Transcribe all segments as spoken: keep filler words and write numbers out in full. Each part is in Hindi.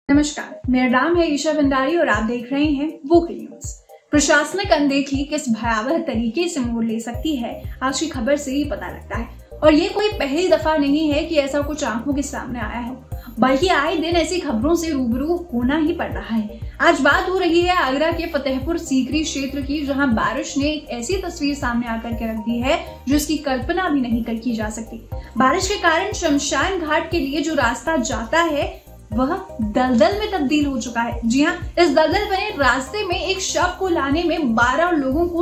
नमस्कार, मेरा नाम है ईशा भंडारी और आप देख रहे हैं वोकल न्यूज। प्रशासनिक अनदेखी किस भयावह तरीके से मोड़ ले सकती है, आज की खबर से ही पता लगता है। और ये कोई पहली दफा नहीं है कि ऐसा कुछ आंखों के सामने आया हो, बल्कि आए दिन ऐसी खबरों से रूबरू होना ही पड़ रहा है। आज बात हो रही है आगरा के फतेहपुर सीकरी क्षेत्र की, जहां बारिश ने एक ऐसी तस्वीर सामने आकर के रख दी है जिसकी कल्पना भी नहीं कर की जा सकती। बारिश के कारण शमशान घाट के लिए जो रास्ता जाता है वह दलदल में तब्दील हो चुका है। जी हाँ, इस दलदल बने रास्ते में एक शव को लाने में बारह लोगों को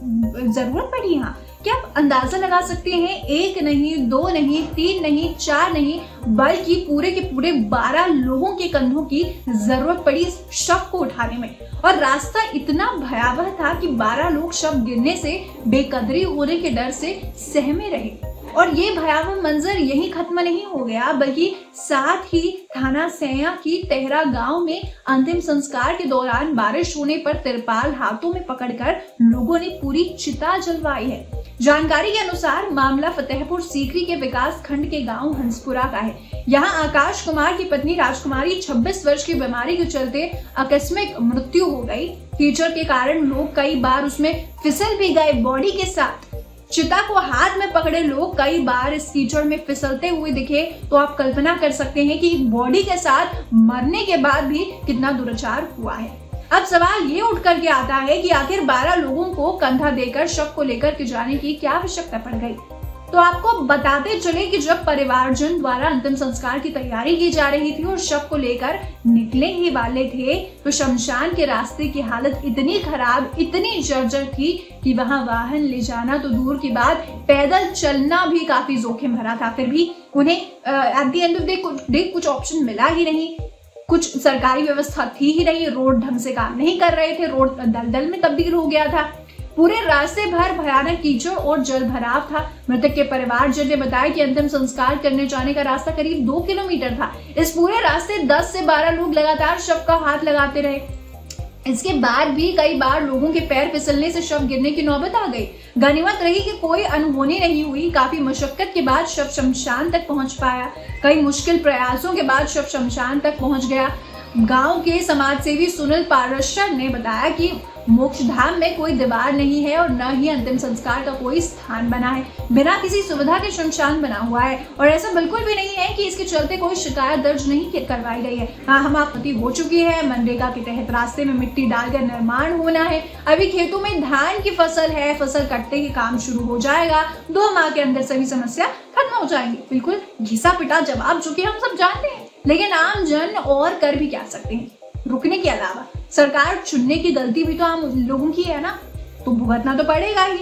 जरूरत पड़ी। यहाँ क्या आप अंदाजा लगा सकते हैं? एक नहीं, दो नहीं, तीन नहीं, चार नहीं, बल्कि पूरे के पूरे बारह लोगों के कंधों की जरूरत पड़ी इस शव को उठाने में। और रास्ता इतना भयावह था कि बारह लोग शव गिरने से बेकदरी होने के डर से सहमे रहे। और ये भयावह मंजर यही खत्म नहीं हो गया, बल्कि साथ ही थाना सैया की तेहरा गांव में अंतिम संस्कार के दौरान बारिश होने पर तिरपाल हाथों में पकड़कर लोगों ने पूरी चिता जलवाई है। जानकारी के अनुसार मामला फतेहपुर सीकरी के विकास खंड के गांव हंसपुरा का है। यहाँ आकाश कुमार की पत्नी राजकुमारी छब्बीस वर्ष की बीमारी के चलते आकस्मिक मृत्यु हो गई। कीचड़ के कारण लोग कई बार उसमें फिसल भी गए। बॉडी के साथ चिता को हाथ में पकड़े लोग कई बार इस कीचड़ में फिसलते हुए दिखे, तो आप कल्पना कर सकते हैं कि बॉडी के साथ मरने के बाद भी कितना दुराचार हुआ है। अब सवाल ये उठ करके आता है कि आखिर बारह लोगों को कंधा देकर शव को लेकर के जाने की क्या आवश्यकता पड़ गई। तो आपको बताते चले कि जब परिवारजन द्वारा अंतिम संस्कार की तैयारी की जा रही थी और शव को लेकर निकले ही वाले थे, तो शमशान के रास्ते की हालत इतनी खराब, इतनी जर्जर थी कि वहां वाहन ले जाना तो दूर की बात, पैदल चलना भी काफी जोखिम भरा था। फिर भी उन्हें at the end of the day कुछ ऑप्शन मिला ही नहीं, कुछ सरकारी व्यवस्था थी ही नहीं, रोड ढंग से काम नहीं कर रहे थे, रोड दलदल में तब्दील हो गया था, पूरे रास्ते भर भयानक कीचड़ और जल भराव था। मृतक के परिवारजन ने बताया कि अंतिम संस्कार करने जाने का रास्ता करीब दो किलोमीटर था। इस पूरे रास्ते दस से बारह लोग लगातार शव का हाथ लगाते रहे। इसके बाद भी कई बार लोगों के पैर फिसलने से शव गिरने की नौबत आ गई। गनीमत रही कि कोई अनहोनी नहीं हुई। काफी मशक्कत के बाद शव शमशान तक पहुंच पाया। कई मुश्किल प्रयासों के बाद शव शमशान तक पहुंच गया। गांव के समाजसेवी सुनील पारशर ने बताया कि मोक्षधाम में कोई दीवार नहीं है और न ही अंतिम संस्कार का कोई स्थान बना है। बिना किसी सुविधा के शमशान बना हुआ है और ऐसा बिल्कुल भी नहीं है कि इसके चलते कोई शिकायत दर्ज नहीं करवाई गई है। हाँ, हम आपत्ति हो चुकी है। मनरेगा के तहत रास्ते में मिट्टी डालकर निर्माण होना है। अभी खेतों में धान की फसल है, फसल कटते ही काम शुरू हो जाएगा। दो माह के अंदर सभी समस्या खत्म हो जाएंगी। बिल्कुल घिसा पिटा जवाब, जो कि हम सब जानते हैं, लेकिन आम जन और कर भी क्या सकते हैं रुकने के अलावा? सरकार चुनने की गलती भी तो आम लोगों की है ना, तो भुगतना तो पड़ेगा ही।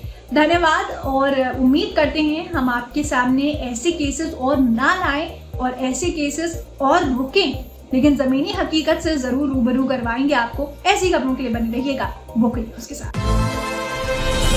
धन्यवाद और उम्मीद करते हैं हम आपके सामने ऐसे केसेस और ना लाएं और ऐसे केसेस और रुकें, लेकिन जमीनी हकीकत से जरूर रूबरू करवाएंगे आपको। ऐसी खबरों के लिए बने रहिएगा वोकल न्यूज के साथ।